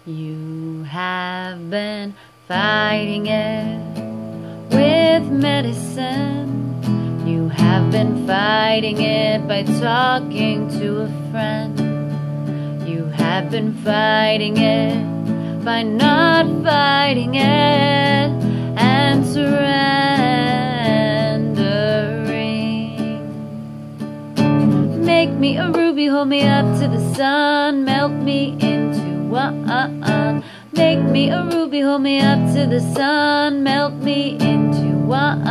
You have been fighting it with medicine. You have been fighting it by talking to a friend. You have been fighting it by not fighting it and surrendering. Make me a ruby, hold me up to the sun, melt me into one. Make me a ruby, hold me up to the sun, melt me into one.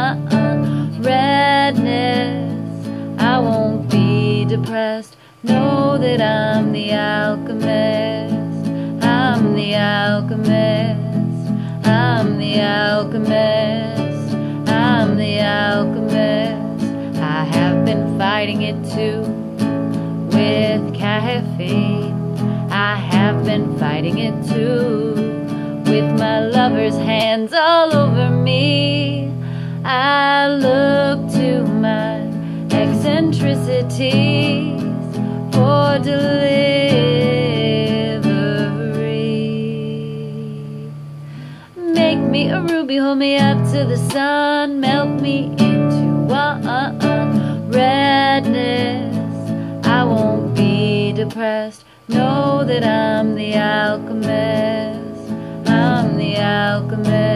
Redness, I won't be depressed. Know that I'm the alchemist. I'm the alchemist. I'm the alchemist. I'm the alchemist. I have been fighting it too with caffeine. I have been fighting it too with my lover's hands all over me. I look to my eccentricities for delivery. Make me a ruby, hold me up to the sun, melt me into one. Redness, I won't be depressed. Know that I'm the alchemist. I'm the alchemist.